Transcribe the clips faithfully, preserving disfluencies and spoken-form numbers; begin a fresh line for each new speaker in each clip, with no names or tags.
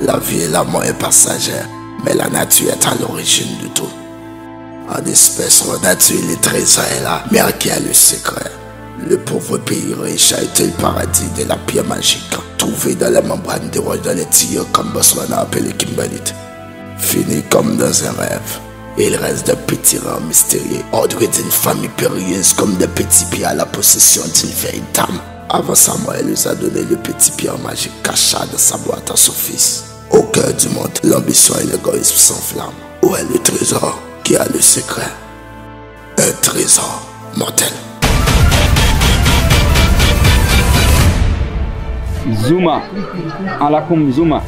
La vie et la mort est passagère, mais la nature est à l'origine de tout. En espèce nature, le trésor est là, mais à qui a le secret? Le pauvre pays riche a été le paradis de la pierre magique, trouvé dans la membrane des roches dans les tuyaux comme Botswana appelé Kimberlite. Fini comme dans un rêve. Il reste de petits rangs mystérieux, ordre d'une famille périlleuse comme de petits pieds à la possession d'une vieille dame. Avant sa mort, elle nous a donné le petit pierre magique caché dans sa boîte à son fils. Au cœur du monde, l'ambition et l'égoïsme s'enflamment. Où est le trésor qui a le secret? Un trésor mortel.
Zuma, alakum Zuma.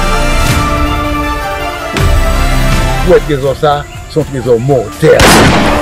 Ouais, trésor ça, son trésor mortel.